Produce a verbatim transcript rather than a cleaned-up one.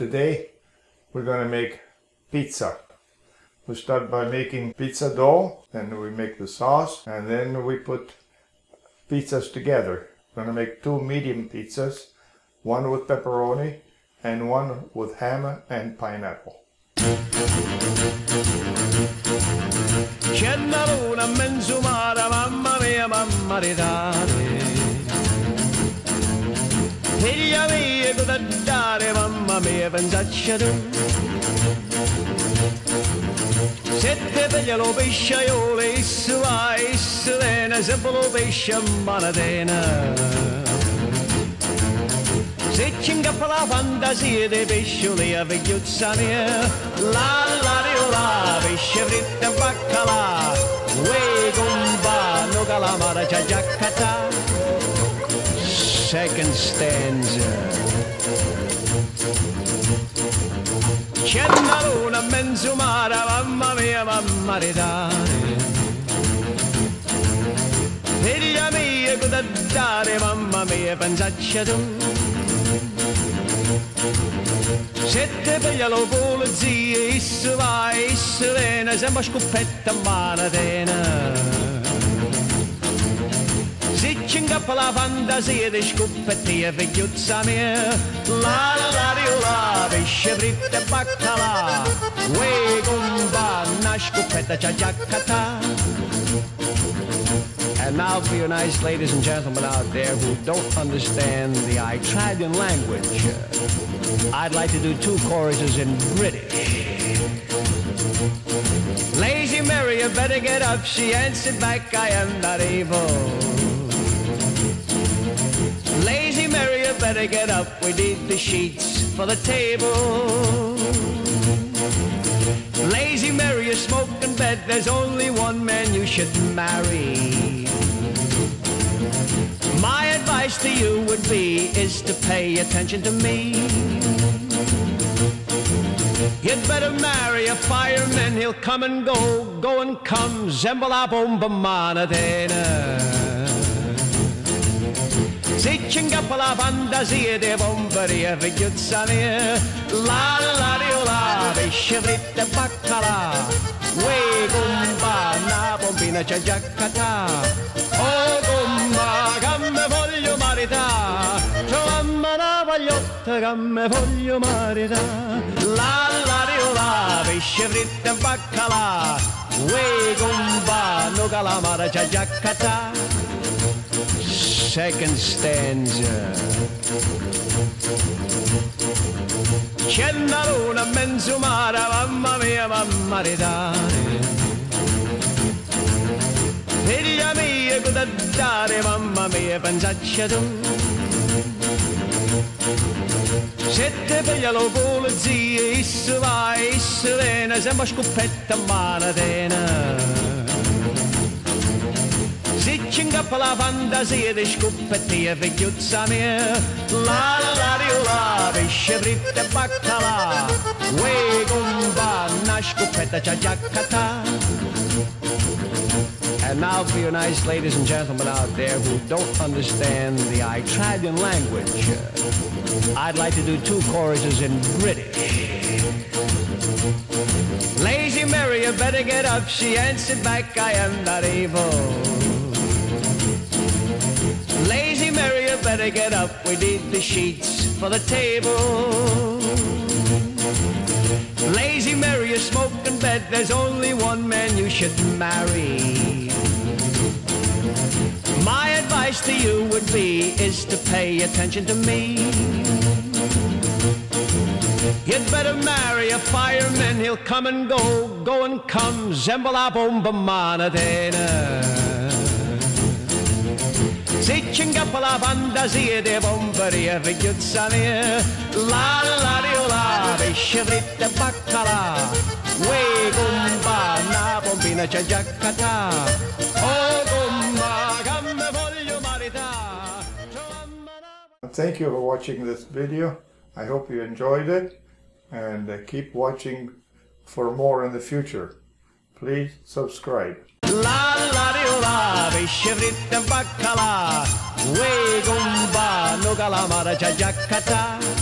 today we're going to make pizza. We start by making pizza dough, then we make the sauce, and then we put pizzas together. We're going to make two medium pizzas, one with pepperoni and one with ham and pineapple. C'è una luna menzumata, mamma mia, mamma ridare. Figlia mia, cosa dare, mamma mia, pensaccia tu. Se te piglia lo pesciaiolo, isso va, isso viene, sempre lo pesce a manatena. Se ci ingappa la fantasia dei pescioli a vecchiuzza mia, la la riola, pesce fritto e baccalà, uè compa, no calamara c'ha già catà. Second stanza. C'è una luna mezzo mare, mamma mia, mamma ridare. Figlia mia, cosa dare, mamma mia, pensaccia tu. Se te piglia lo polizia, isso va, isso viene, sembra scoppetta a manatena. Se ci ingappa la fantasia di scoppetti e vecchiuzza mia, la la riola, pesce fritto e baccalà, uè compa, una scoppetta c'ha già catà. And now for you nice ladies and gentlemen out there who don't understand the Italian language, I'd like to do two choruses in British. Lazy Mary, you better get up, she answered back, I am not able. Lazy Mary, you better get up, we need the sheets for the table. Lazy Mary, you smoke in bed, there's only one man you should marry. My advice to you would be, is to pay attention to me. You'd better marry a fireman, he'll come and go, go and come, zembola bomba manatena. Se ci ingappa la fantasia dei bomberi e vecchiuzza mia, la la riola, pesce fritto e baccalà, uè compa, una bombina c'è già catà. Oh compa, che me voglio marità, trovamma una pagliotta che me voglio marità. La la riola, pesce fritto e baccalà, uè compa, no calamara c'è già catà. Second stanza. C'è una luna mezzo mare, mamma mia, mamma ridare. Figlia mia, cosa dare, mamma mia, pensaccia tu. Se te piglia lo polizia, isso va, isso viene, sembra scoppetta a manatena. Se ci ingappa la fantasia di scoppetti e vecchiuzza mia, la la riola, pesce fritto e baccalà, uè compa, una scoppetta c'ha già catà. And now for you nice ladies and gentlemen out there who don't understand the Italian language, I'd like to do two choruses in British. Lazy Mary, you better get up, she answered back, I am not able. Lazy Mary, you better get up, we need the sheets for the table. Lazy Mary, you smoke in bed, there's only one man you should marry. My advice to you would be, is to pay attention to me. You'd better marry a fireman, he'll come and go, go and come, zembola bomba manatena. Se ci ingappa la fantasia dei bomberi e vecchiuzza mia, la la riola, pesce fritto e baccalà, uè compa, una bombina c'è già catà. Oh compa, che me voglio marità. Thank you for watching this video. I hope you enjoyed it, and uh, keep watching for more in the future. Please subscribe. La la riola, pesce fritto e baccalà, uè compa, no calamara c'ha già catà.